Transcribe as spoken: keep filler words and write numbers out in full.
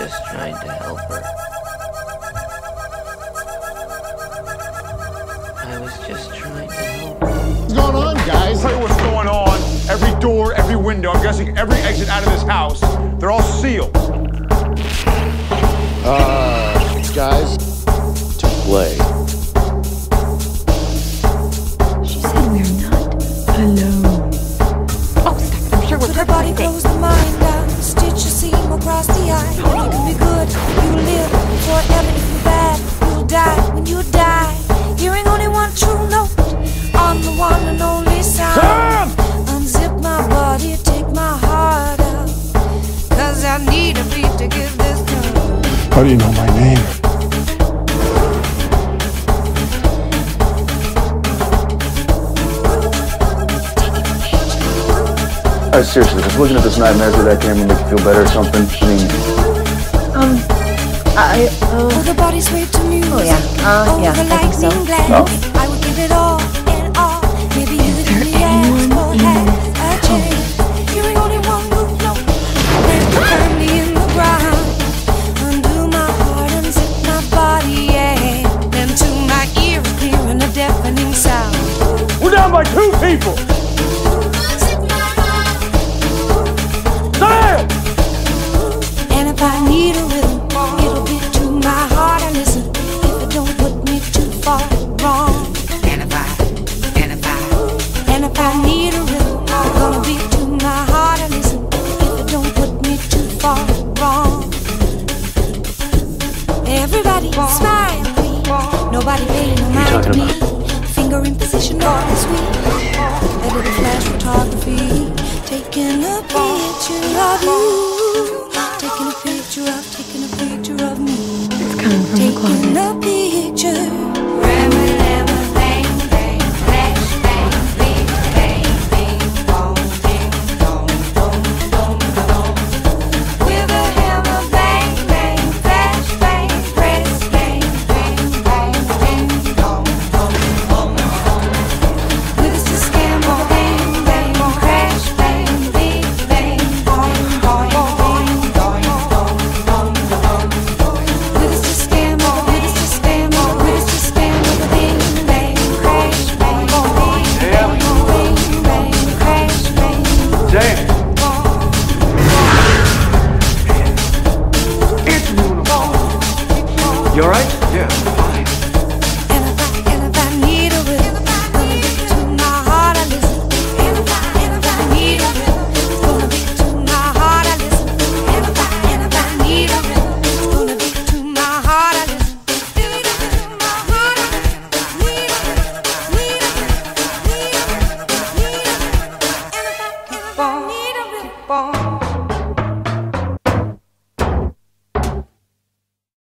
just trying to help her. I was just trying to help her. What's going on, guys? I'll tell you what's going on. Every door, every window, I'm guessing every exit out of this house, they're all sealed. Uh, guys, to play. She said we're not alone. Oh, stop. I'm sure we're the body close the mind down, stitch a seam across the eye. You can be good, you live forever. If you're bad, you'll die when you die. Hearing only one true note on the one and only sound. Unzip my body, take my heart out, cause I need a beat to give this done. How do you know my name? Uh, seriously, just looking at this nightmare through that camera make you feel better or something? I mean... Um, I, uh... Oh, the body's way to music. Oh, yeah. Uh, yeah, I think so. No. I would give it all and all. Maybe you Is there anyone in a chance. Hearing only one move, no. Turn me in the ground. Undo my heart, unzip my body, yeah. Then to my ears, clearing a deafening sound. We're down by two people! Damn! And if I need a rhythm, it'll be to my heart. I listen. If it don't put me too far wrong. And if I, and if I, and if I need a rhythm, it's gonna be to my heart. I listen. If it don't put me too far wrong. Everybody smile, please. Nobody pay no mind to me. Finger in position, all is sweet. A little flash photography. Taking a picture of you. Taking a picture of, taking a picture of me. It's coming from the closet. Taking a picture. Ramalama, bang, bang, flash, bang, bing, bang, bing, bong, ding, dong, dong, dong, dong. With a hammer, bang, bang, flash, bang, press, bang, bang, bang, ding, dong, dong, dong, dong. With a scammer, bang, bang, crash, bang, big bang, boing, boing, boing, boing, dong, dong, dong. With a scammer, with a scammer, with a scammer, bang, bang, crash, bang, boing, bang, boing, bang, crash, bang. Damn! It's beautiful. You alright? Yeah, fine. And if I, and if I need a rhythm, it's gonna be to my heart I listen. And if I, and if I need a rhythm, it's gonna be to my heart I listen. And if I, and if I need a rhythm, it's gonna be to my heart I listen. Need a rhythm, my heart I listen. Need a rhythm, need a rhythm, need a rhythm, need a rhythm. And if I, and if I need a rhythm,